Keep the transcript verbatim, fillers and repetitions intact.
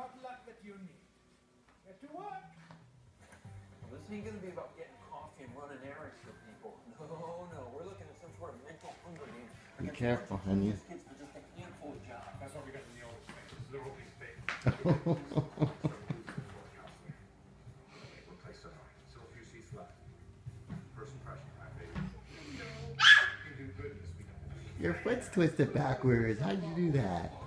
not luck that you need. Get to work. Well, this ain't gonna be about getting coffee and running errands for people. No, no, we're looking at some sort of mental Hunger Games. Be careful, honey. Kids for just a handful of jobs. That's what we got in the old space. This is the open space. Replace the line. Still a few seats left. First impression, right, baby? You do good in this weekend. Your foot's twisted backwards. How'd you do that?